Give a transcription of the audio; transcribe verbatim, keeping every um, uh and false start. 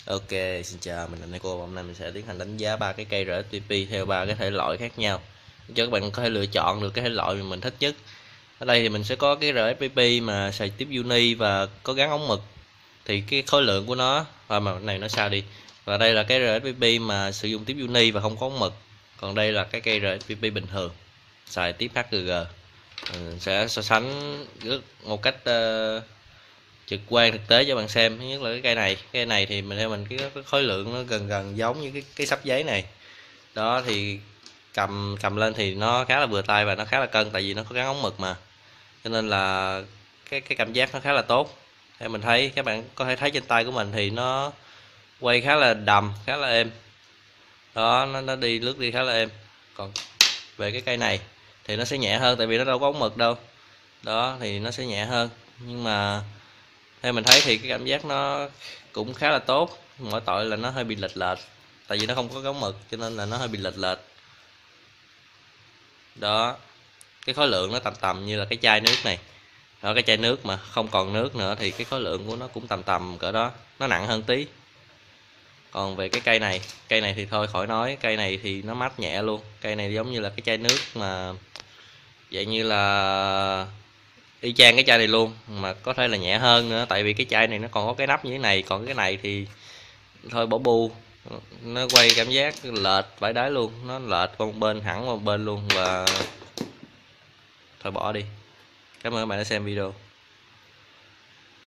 Ok, xin chào, mình là Nico. Hôm nay mình sẽ tiến hành đánh giá ba cái cây rờ ét vê pê theo ba cái thể loại khác nhau, cho các bạn có thể lựa chọn được cái thể loại mà mình thích nhất. Ở đây thì mình sẽ có cái rờ ét vê pê mà xài tiếp uni và có gắn ống mực, thì cái khối lượng của nó và mà này nó sao đi. Và đây là cái rờ ét vê pê mà sử dụng tiếp uni và không có ống mực. Còn đây là cái cây rờ ét vê pê bình thường xài tiếp hát giê giê. Mình sẽ so sánh một cách uh, trực quan thực tế cho bạn xem. Thứ nhất là cái cây này cây này thì mình theo mình cái, cái khối lượng nó gần gần giống như cái cái sắp giấy này đó, thì cầm cầm lên thì nó khá là vừa tay và nó khá là cân, tại vì nó có gắn ống mực mà, cho nên là cái cái cảm giác nó khá là tốt. Theo mình thấy, các bạn có thể thấy trên tay của mình thì nó quay khá là đầm, khá là êm đó, nó, nó đi lướt đi khá là êm. Còn về cái cây này thì nó sẽ nhẹ hơn, tại vì nó đâu có ống mực đâu đó, thì nó sẽ nhẹ hơn. Nhưng mà theo mình thấy thì cái cảm giác nó cũng khá là tốt, mỗi tội là nó hơi bị lệch lệch, tại vì nó không có gấu mực cho nên là nó hơi bị lệch lệch đó. Cái khối lượng nó tầm tầm như là cái chai nước này đó, cái chai nước mà không còn nước nữa thì cái khối lượng của nó cũng tầm tầm cỡ đó, nó nặng hơn tí. Còn về cái cây này cây này thì thôi khỏi nói, cây này thì nó mát nhẹ luôn. Cây này giống như là cái chai nước mà vậy, như là y chang cái chai này luôn, mà có thể là nhẹ hơn nữa, tại vì cái chai này nó còn có cái nắp như thế này, còn cái này thì thôi bỏ bu, nó quay cảm giác lệch vãi đáy luôn, nó lệch qua một bên, hẳn qua một bên luôn, và thôi bỏ đi. Cảm ơn các bạn đã xem video.